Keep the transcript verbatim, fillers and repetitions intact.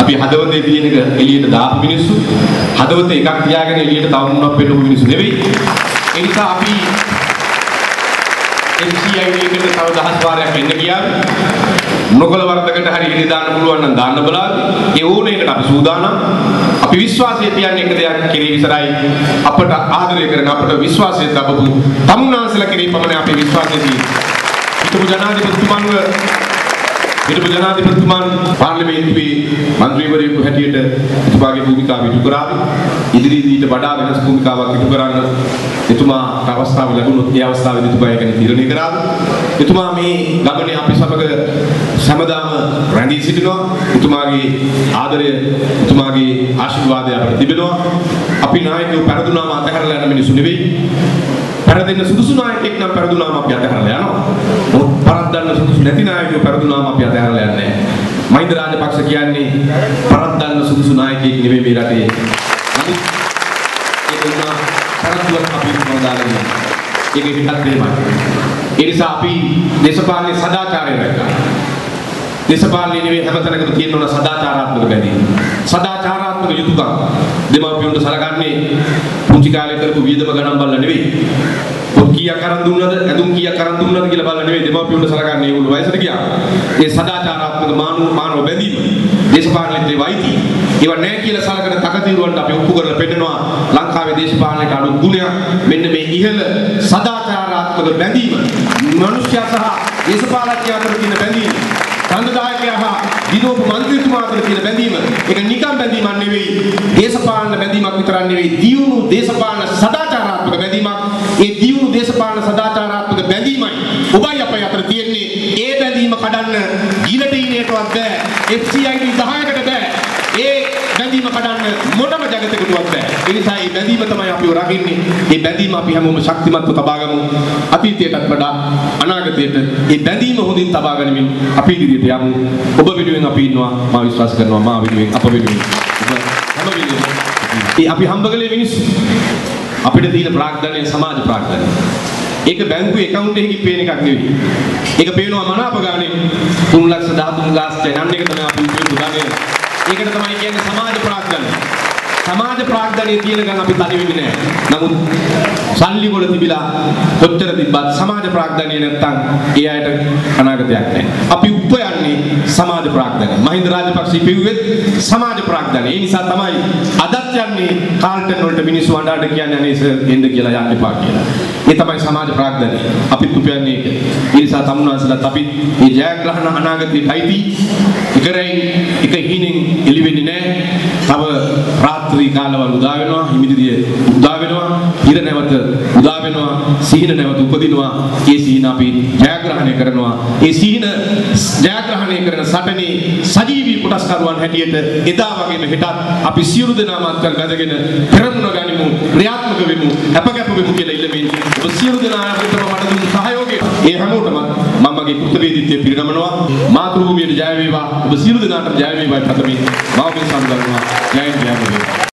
අපි හදවතේ තියෙන එක එළියට දාපු මිනිස්සු. හදවතේ එකක් තියාගෙන එළියට තව මොනවක් පෙන්නපු මිනිස්සු නෙවෙයි. ඒ නිසා අපි එම් සී ආයි ඩී එකට තව දහස් වාරයක් එන්න ගියාද? නොකල වර්ධකට හරි ඉරි දාන්න පුළුවන් නම් දාන්න බලන්න. ඒ ඕනේ එකට අපි සූදානම්. අපි විශ්වාසය තියන්නේ එක දෙයක් කෙරේ විතරයි. අපට ආදරය කරන අපට විශ්වාසය දබපු තමුන්නාන්සලා කෙරේ පමණ අපේ විශ්වාසය තියෙන්නේ. හිටපු ජනාධිපතිතුමන්ව හිටපු ජනාධිපතිතුමන් පාර්ලිමේන්තුවේ මන්ත්‍රීවරයෙකු හැටියට එතුමාගේ භූමිකාව ඉටු කරා. ඉදිරියේදී ඊට වඩා වෙනස් භූමිකාවක් ඉටු කරන්න එතුමාට අවස්ථාව ලැබුණොත් ඒ අවස්ථාවේදී එතුමා ඒක තීරණය කරා. එතුමා මේ ගමනේ අපි සමග සමදාම රැඳී සිටිනවා. එතුමාගේ ආදරය එතුමාගේ ආශිර්වාදය අපට තිබෙනවා. අපි නායකයෝ පෙරදුනාම අතහැරලා යන මිනිස්සු නෙවෙයි. පෙරදෙන්න සුදුසු නායකයෙක් නම් පෙරදුනාම අපි අතහැරලා යනවා. මොකද පරද්දන්න සුදුසු නැති නායකයෝ පෙරදුනාම අපි අතහැරලා යන්නේ නැහැ. මහින්ද රාජපක්ෂ කියන්නේ පරද්දන්න සුදුසු නායකයෙක් නෙවෙයි මේ රටේ. නමුත් ඒක උනා පරද්දුවක් අපි මොනදාගෙන. ඒක හිතත් දෙමයි. ඒ නිසා අපි දේශපාලන සදාචාරය රැකගන්න. දේශපාලනේ නෙවෙයි හැමතැනකම තියෙන ඕන සදාචාරාත්මක බැඳීම. සදාචාරාත්මක යුතුයකම් දෙමාපියන්ට සලකන්නේ පුංචි කාලේ කරපු වියදම ගණන් බලලා නෙවෙයි. පොත් කීයක් අරන් දුන්නද, ඇඳුම් කීයක් අරන් දුන්නද කියලා බලලා නෙවෙයි දෙමාපියන්ට සලකන්නේ ඒගොල්ලෝ වයසට ගියා. ඒ සදාචාරාත්මක මානව මානව බැඳීම දේශපාලනයේ වයිති. ඒව නැහැ කියලා සලකන තකතිරුවන්ට අපි ඔප්පු කරලා පෙන්නනවා ලංකාවේ දේශපාලනයට අඩු ගුණයක් මෙන්න මේ ඉහළ සදාචාරාත්මක බැඳීම. මනුෂ්‍යයා සහ දේශපාලකයා අතර තියෙන බැඳීම. සංවිධායකයා හා විනෝප මන්ත්‍රීතුමා අතර තියෙන බැඳීම ඒක නිකම් බැඳීමක් නෙවෙයි දේශපාලන බැඳීමක් විතරක් නෙවෙයි දියුණු දේශපාලන සදාචාරාත්මක බැඳීමක්. ඒ දියුණු දේශපාලන සදාචාරාත්මක බැඳීමයි ඔබයි අපයි අතර තියෙන්නේ. ඒ බැඳීම කඩන්න ගිලටීනේටවත් බෑ. එෆ් සී ආයි ඩී දහයකට බෑ. ඒ බැඳීම කඩන්න මොනම ජගතයකටවත් බෑ. ඒ නිසා මේ බැඳීම තමයි අපිව රකින්නේ. මේ බැඳීම අපි හැමෝම ශක්තිමත්ව තබා ගමු. අතීතයටත් වඩා අනාගතයට මේ බැඳීම හොඳින් තබා ගනිමින් අපි ඉදිරියට යමු. ඔබ වෙනුවෙන් අපි ඉන්නවා. මා විශ්වාස කරනවා මා වෙනුවෙන් අප වෙනුවෙන් හැම වෙලෙම ඒ අපි හම්බගලේ මිනිස්සු අපිට තියෙන ප්‍රාග්ධනය සමාජ ප්‍රාග්ධනය. ඒක බැංකුවේ account එකකින් පේන එකක් නෙවෙයි. ඒක පේනවා මනාප ගානේ තුන් ලක්ෂ දහතුන් ගාස්ට් යන එක තමයි අපි උපයෝග ඒකට තමයි කියන්නේ සමාජ ප්‍රාග්ධනය. සමාජ ප්‍රාග්ධනය තියෙන ගමන් අපි තනි වෙන්නේ නැහැ. නමුත් සල්ලි වල තිබිලා කොච්චර තිබ්බත් සමාජ ප්‍රාග්ධනය නැත්තම් ඒ අයට අනාගතයක් නැහැ. අපි උපයන්නේ සමාජ ප්‍රාග්ධනය. මහින්ද රාජපක්ෂ පිව්වෙත් සමාජ ප්‍රාග්ධනය. ඒ නිසා තමයි අදත් යන්නේ කාල්ටන් වලට මිනිස්සු වඩාට කියන්නේ අනේ සර් එන්න කියලා යන්න එපා කියලා. ඒ තමයි සමාජ ප්‍රාග්ධනය. අපිත් උපයන්නේ ඒක. ඒ නිසා තමුන්වන්සලත් අපි මේ ජයග්‍රහණ අනාගතයට අයිති ඉකරයි එක හිණින් එළි වෙන්නේ නැහැ. තව රාත්‍රී කාලවල උදා වෙනවා, හිමිදිරිය උදා වෙනවා, ඉර නැවත උදා වෙනවා, සිහින නැවත උපදිනවා. ඒ සිහින අපි ජයග්‍රහණය කරනවා. ඒ සිහින ජයග්‍රහණය කරන සටනේ සජීවී කොටස්කරුවන් හැටියට එදා වගේම හෙටත් අපි සියලු දෙනාම අත්කල් බැඳගෙන පෙරමුණ ගනිමු, ක්‍රියාත්මක වෙමු, අපකැප වෙමු කියලා ඉල්ලමින් ඔබ සියලු දෙනාටම මට දුන්නු සහයෝගය ඒ හැමෝටම මම මගේ කෘතවේදීත්වය පිරිනමනවා. මාතෘ භූමියට ජය වේවා. ඔබ සියලු දෙනාට ජය වේවා. පතමි. මාව මේ සම්බන්ධව ජය ජය වේවා.